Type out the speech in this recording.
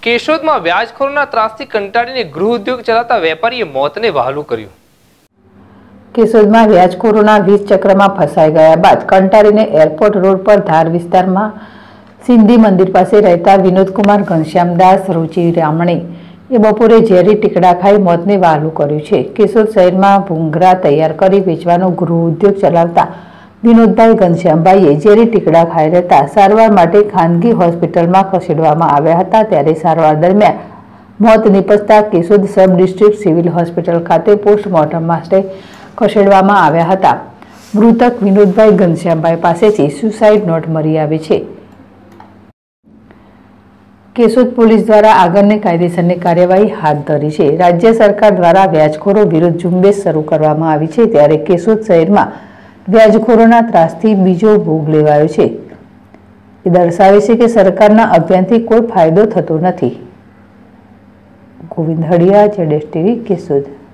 કેશોદમાં વ્યાજખોરોના ત્રાસથી કંટાળીને ગૃહ ઉદ્યોગ ચલાવતા વેપારીએ મોતને વહાલું કર્યું। કેશોદમાં વ્યાજખોરોના વીજ ચક્રમાં ફસાઈ ગયા બાદ કંટાળીને એરપોર્ટ રોડ પર ધાર વિસ્તારમાં સિંધી મંદિર પાસે રહેતા વિનોદકુમાર ઘનશ્યામદાસ રુચિ રામણે એ બપોરે ઝેરી ટીકડા ખાઈ મોતને વહાલું કર્યું છે। કેશોદ શહેરમાં ભૂંગરા તૈયાર કરી વેચવાનો ગૃહ ઉદ્યોગ ચલાવતા વિનોદભાઈ ઘનશ્યામભાઈએ ઝેરી ટીકડા ખાઈ રહેતા સારવાર માટે ખાનગી હોસ્પિટલમાં ખસેડવામાં આવ્યા હતા। ત્યારે સારવાર દરમિયાન મોત નિપજતા Keshod sub district civil hospital ખાતે પોસ્ટમોર્ટમ માટે ખસેડવામાં આવ્યા હતા। મૃતક વિનોદભાઈ ઘનશ્યામભાઈ પાસેથી સુસાઇડ નોટ મળી આવી છે। કેશોદ પોલીસ દ્વારા આગળની કાયદેસરની કાર્યવાહી હાથ ધરી છે। રાજ્ય સરકાર દ્વારા વ્યાજખોરો વિરુદ્ધ ઝુંબેશ શરૂ કરવામાં આવી છે, ત્યારે કેશોદ શહેરમાં વ્યાજખોરોના ત્રાસથી બીજો ભોગ લેવાયો છે। એ દર્શાવે છે કે સરકારના અભિયાનથી કોઈ ફાયદો થતો નથી। ગોવિંદ હડિયા, ZSTV, કેશોદ।